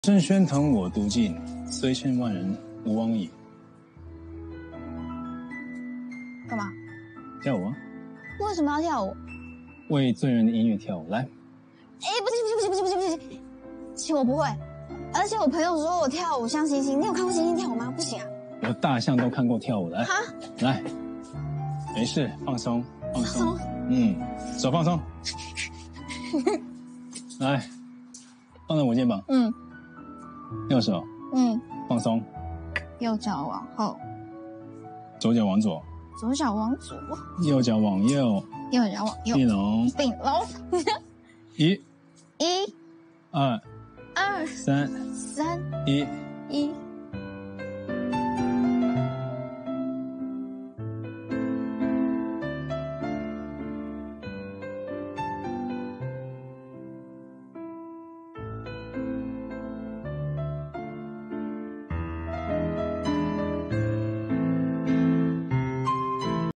身宣腾我独尽，虽千万人吾往矣。 干嘛？ 跳舞啊！ 为什么要跳舞？ 为醉人的音乐跳舞，来。 哎，不行，我不会。而且我朋友说我跳舞像星星，你有看过星星跳舞吗？不行啊。 我大象都看过跳舞，来，来，没事，放松，放松，手放松，来，放在我肩膀，右手，放松， 右脚往后， 左脚往左， 左脚往左， 右脚往右， 右脚往右， 并拢， 并拢， 一， 一， 二， 二， 三， 三， 一， 一。